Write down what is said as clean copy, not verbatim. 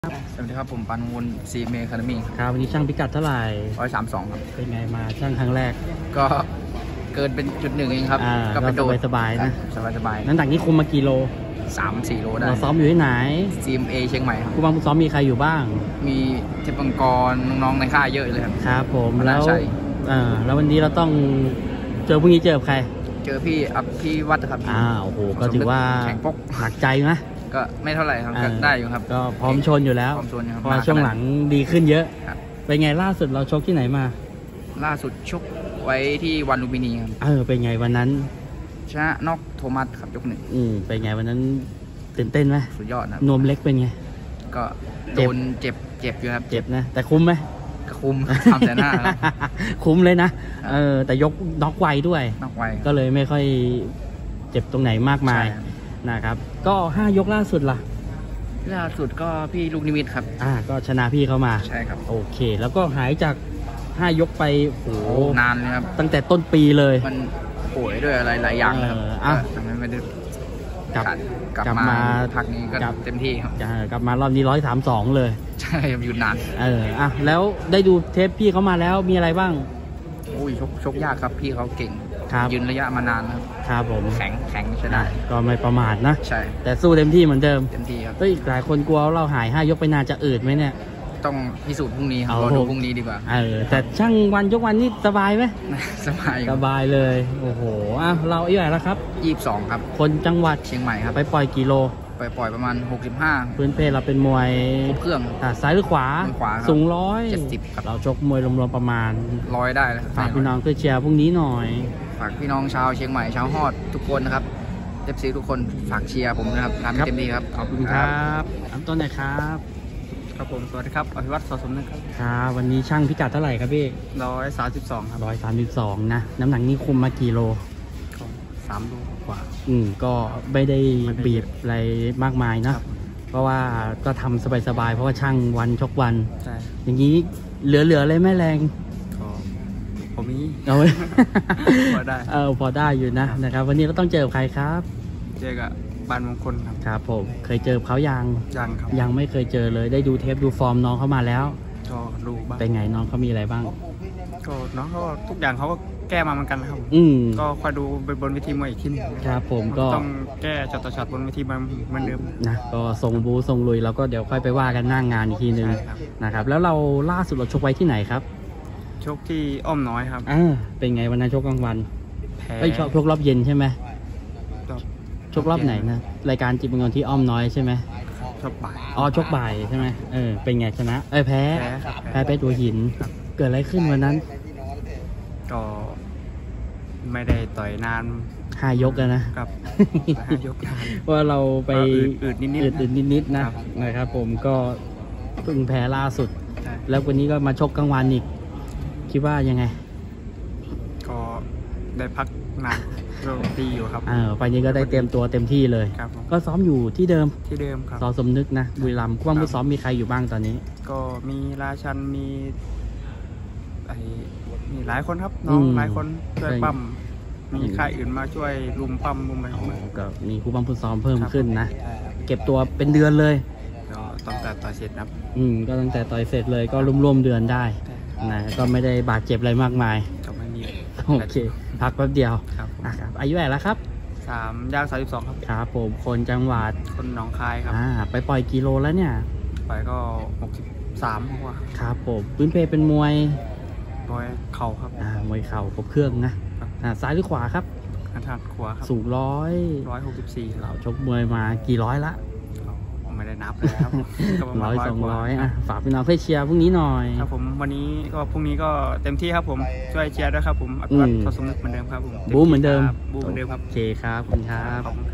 สวัสดีครับผมปันวนซีเมคาร์มีครับวันนี้ช่างพิกัดเท่าไหร่ 132ครับเป็นไงมาช่างครั้งแรกก็เกินเป็นจุดหนึ่งเองครับก็เป็นโดสบายนะสบายน้ำหนักนี้คุมมากี่โล 3-4 โลได้เราซ้อมอยู่ที่ไหน CMA เชียงใหม่ครับผู้บังคับซ้อมมีใครอยู่บ้างมีเทพบังกรน้องๆในค่ายเยอะเลยครับครับผมแล้ววันนี้เราต้องเจอพรุ่งนี้เจอใครเจอพี่พี่วัดครับโอ้โหก็ถือว่าแข่งปกหนักใจนะก็ไม่เท่าไหร่ครับก็ได้อยู่ครับก็พร้อมชนอยู่แล้วเพราะช่วงหลังดีขึ้นเยอะเป็นไงล่าสุดเราชกที่ไหนมาล่าสุดชกไว้ที่วันลุมพินีครับเป็นไงวันนั้นชนะน็อกโทมัสครับยก 1 เป็นไงวันนั้นตื่นเต้นไหมสุดยอดนะนวมเล็กเป็นไงก็โดนเจ็บอยู่ครับเจ็บนะแต่คุ้มไหมคุ้ม300,000 คุ้มเลยนะแต่ยกน็อกไวด้วยก็เลยไม่ค่อยเจ็บตรงไหนมากมายนะครับก็5 ยกล่าสุดก็พี่ลูกนิมิตครับก็ชนะพี่เข้ามาใช่ครับโอเคแล้วก็หายจาก5 ยกไปโอ้นานเลยครับตั้งแต่ต้นปีเลยมันป่วยด้วยอะไรหลายอย่างครับไม่ได้กลับมาพักนี้ก็เต็มที่ครับกลับมารอบนี้132เลยใช่หยุดนานแล้วได้ดูเทปพี่เขามาแล้วมีอะไรบ้างชกยากครับพี่เขาเก่งยืนระยะมานานครับผมแข็งใช่ได้ก็ไม่ประมาทนะใช่แต่สู้เต็มที่เหมือนเดิมครับหลายคนกลัวเราหาย5 ยกไปนานจะอืดไหมเนี่ยต้องพิสูจน์พรุ่งนี้ครับรอดูพรุ่งนี้ดีกว่าแต่ช่างวันยกวันนี้สบายไหมสบายเลยโอ้โหเราอายุเท่าไหร่แล้วครับ 22ครับคนจังหวัดเชียงใหม่ครับไปปล่อยกิโลไปปล่อยประมาณ65 พื้นเพเราเป็นมวยเครื่องซ้ายหรือขวาสูง 170ครับเราชกมวยรวมๆประมาณ 100ได้แล้วฝากพี่น้องเพื่อเชียร์พรุ่งนี้หน่อยฝากพี่น้องชาวเชียงใหม่ชาวฮอดทุกคนนะครับFCทุกคนฝากเชียร์ผมนะครับทำเต็มที่ครับขอบคุณครับต้นไหนครับครับผมสวัสดีครับอภิวัตรสสมนึกครับวันนี้ช่างพิกัดเท่าไหร่ครับพี่ 132ครับ 132นะน้ำหนักนี้คุมมากี่โล 3 โลกว่าก็ไม่ได้บีบอะไรมากมายนะเพราะว่าก็ทำสบายๆเพราะว่าช่างวันชกวันอย่างนี้เหลือเลยแม่แรงผมมีพอได้พอได้อยู่นะครับวันนี้เราต้องเจอใครครับเจอกับบ้านมงคลครับผมเคยเจอเขายังครับยังไม่เคยเจอเลยได้ดูเทปดูฟอร์มน้องเขามาแล้วก็ดูบ้างเป็นไงน้องเขามีอะไรบ้างก็น้องเขาทุกอย่างเขาก็แก้มาเหมือนกันครับก็คอยดูบนเวทีมวยอีกทีนึงครับผมก็ต้องแก้ช็อตต่อช็อตบนเวทีเหมือนเดิมนะก็ทรงบูทรงลุยแล้วก็เดี๋ยวค่อยไปว่ากันหน้างานอีกทีนึงนะครับแล้วเราล่าสุดเราชกไว้ที่ไหนครับชกที่อ้อมน้อยครับเป็นไงวันนั้นชกกลางวันแพ้ชกรอบเย็นใช่ไหมชกรอบไหนนะรายการจิบเงินที่อ้อมน้อยใช่ไหมชกบ่ายชกบ่ายใช่ไหมเป็นไงชนะแพ้ไปตัวหินเกิดอะไรขึ้นวันนั้นก็ไม่ได้ต่อยนาน 5 ยกนะครับ 5 ยกว่าเราไปอืดนิดนะครับผมก็เพิ่งแพ้ล่าสุดแล้ววันนี้ก็มาชกกลางวันอีกคิดว่ายังไงก็ได้พักนานดีอยู่ครับไปนี้ก็ได้เตรียมตัวเต็มที่เลยก็ซ้อมอยู่ที่เดิมครับสสมนึกนะบุรีรัมย์ผู้ซ้อมมีใครอยู่บ้างตอนนี้ก็มีราชันมีหลายคนครับน้องหลายคนช่วยปั๊มมีค่ายอื่นมาช่วยรุมปั๊มรุมอะไรก็มีผู้บังคับซ้อมเพิ่มขึ้นนะเก็บตัวเป็นเดือนเลยก็ตั้งแต่ต่อยเสร็จครับก็ตั้งแต่ต่อยเสร็จเลยก็รวมเดือนได้นะก็ไม่ได้บาดเจ็บอะไรมากมายก็ไม่มีโอเคพักแป๊บเดียวครับอายุเท่าไหร่แล้วครับ 3 ย่าง 32ครับครับผมคนจังหวัดคนหนองคายครับไปปล่อยกิโลแล้วเนี่ยไปก็63กว่าครับผมพื้นเพเป็นมวยเข่าครับมวยเข่าครบเครื่องนะซ้ายหรือขวาครับทางขวาครับสูง 164 เราชกมวยมากี่ร้อยละไม่ได้นับเลยครับ 100-200ฝากพี่น้องเพื่อเชียร์พรุ่งนี้หน่อยครับผมวันนี้ก็พรุ่งนี้ก็เต็มที่ครับผมช่วยเชียร์ด้วยครับผมอภิวัตร สสมนึกเหมือนเดิมครับผมบู๊เหมือนเดิมครับโอเคครับคุณครับ